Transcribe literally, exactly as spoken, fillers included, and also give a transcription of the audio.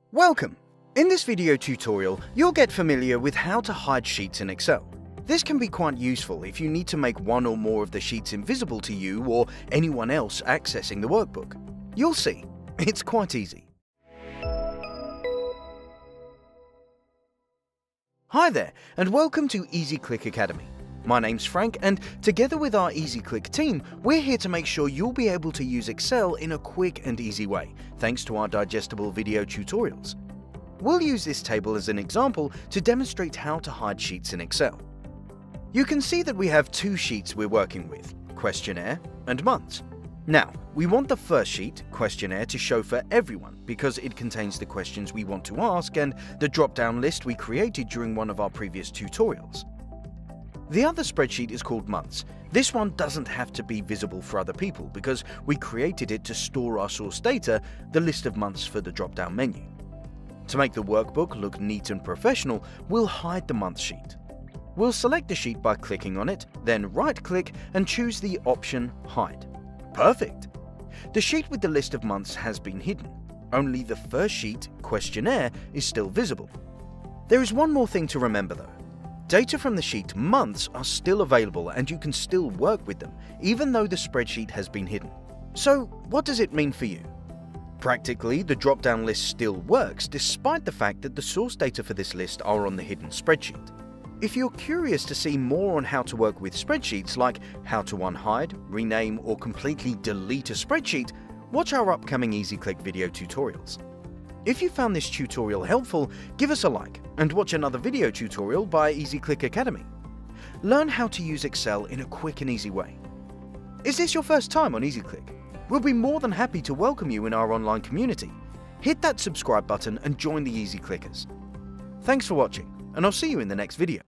Welcome! In this video tutorial, you'll get familiar with how to hide sheets in Excel. This can be quite useful if you need to make one or more of the sheets invisible to you or anyone else accessing the workbook. You'll see, it's quite easy. Hi there, and welcome to EasyClick Academy. My name's Frank, and together with our EasyClick team, we're here to make sure you'll be able to use Excel in a quick and easy way, thanks to our digestible video tutorials. We'll use this table as an example to demonstrate how to hide sheets in Excel. You can see that we have two sheets we're working with, questionnaire and months. Now, we want the first sheet, questionnaire, to show for everyone because it contains the questions we want to ask and the drop-down list we created during one of our previous tutorials. The other spreadsheet is called months. This one doesn't have to be visible for other people because we created it to store our source data, the list of months for the drop-down menu. To make the workbook look neat and professional, we'll hide the month sheet. We'll select the sheet by clicking on it, then right-click and choose the option Hide. Perfect! The sheet with the list of months has been hidden. Only the first sheet, questionnaire, is still visible. There is one more thing to remember though. Data from the sheet months are still available and you can still work with them, even though the spreadsheet has been hidden. So, what does it mean for you? Practically, the drop-down list still works despite the fact that the source data for this list are on the hidden spreadsheet. If you're curious to see more on how to work with spreadsheets, like how to unhide, rename, or completely delete a spreadsheet, watch our upcoming EasyClick video tutorials. If you found this tutorial helpful, give us a like and watch another video tutorial by EasyClick Academy. Learn how to use Excel in a quick and easy way. Is this your first time on EasyClick? We'll be more than happy to welcome you in our online community. Hit that subscribe button and join the EasyClickers. Thanks for watching, and I'll see you in the next video.